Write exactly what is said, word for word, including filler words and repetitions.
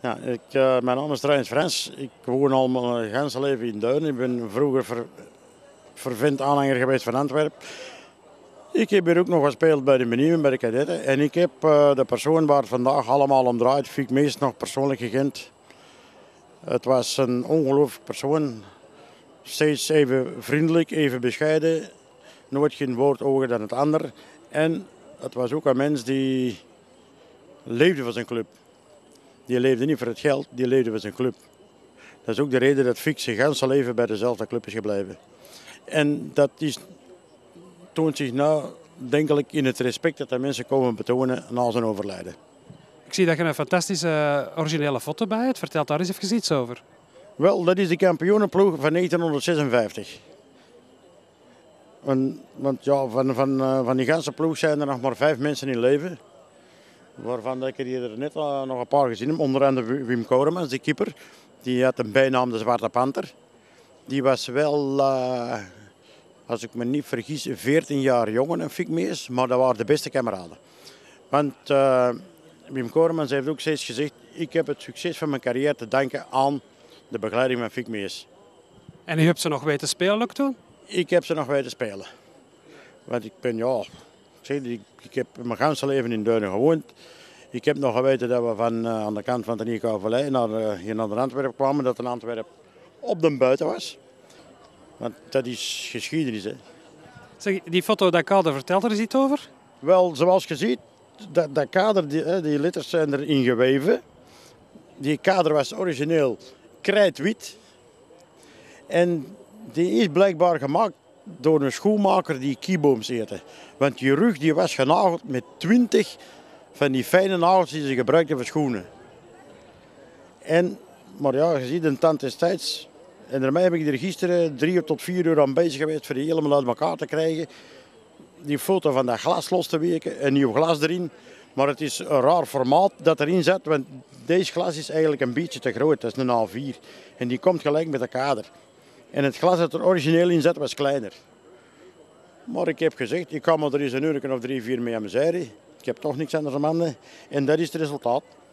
Ja, ik, uh, mijn naam is Trijns Frans. Ik woon al mijn hele leven in Duinen. Ik ben vroeger ver, vervent aanhanger geweest van Antwerpen. Ik heb hier ook nog gespeeld bij de Menuwen, bij de kadetten. En ik heb uh, de persoon waar het vandaag allemaal om draait, vind ik meest nog persoonlijk gekend. Het was een ongelooflijk persoon. Steeds even vriendelijk, even bescheiden. Nooit geen woord hoger dan het ander. En het was ook een mens die leefde voor zijn club. Die leefde niet voor het geld, die leefde voor zijn club. Dat is ook de reden dat Fik zijn hele leven bij dezelfde club is gebleven. En dat is, toont zich nou, denk ik, in het respect dat de mensen komen betonen na zijn overlijden. Ik zie dat je een fantastische originele foto bij hebt. Vertel daar eens even iets over. Wel, dat is de kampioenenploeg van negentienhonderdzesenvijftig. En, want ja, van, van, van die ganse ploeg zijn er nog maar vijf mensen in leven. Waarvan ik er hier net nog een paar gezien heb. Onder andere Wim Koremans, de keeper. Die had een bijnaam de Zwarte Panter. Die was wel, uh, als ik me niet vergis, veertien jaar jonger dan Fik Mees. Maar dat waren de beste kameraden. Want uh, Wim Koremans heeft ook steeds gezegd, ik heb het succes van mijn carrière te danken aan de begeleiding van Fik Mees. En u hebt ze nog weten spelen ook toen? Ik heb ze nog weten spelen. Want ik ben, ja, ik, zeg, ik, ik heb mijn hele leven in Duinen gewoond. Ik heb nog geweten dat we van uh, aan de kant van de Nieuwkouwvallei naar, uh, hier naar Antwerpen kwamen. Dat een Antwerpen op de buiten was. Want dat is geschiedenis, hè. Zeg, die foto, dat kader, vertelt er eens iets over? Wel, zoals je ziet, dat, dat kader, die, die letters zijn erin geweven. Die kader was origineel krijtwit. En die is blijkbaar gemaakt door een schoenmaker die kiebooms heette. Want die rug die was genageld met twintig van die fijne nagels die ze gebruikten voor schoenen. En, maar ja, je ziet de tand destijds. En daarmee heb ik er gisteren drie tot vier uur aan bezig geweest voor die helemaal uit elkaar te krijgen. Die foto van dat glas los te weken, een nieuw glas erin. Maar het is een raar formaat dat erin zit, want deze glas is eigenlijk een beetje te groot. Dat is een A vier. En die komt gelijk met de kader. En het glas dat er origineel in zat was kleiner. Maar ik heb gezegd, ik ga me er eens een uur of drie, vier mee aan mijn zijde. Ik heb toch niks anders aan handen. En dat is het resultaat.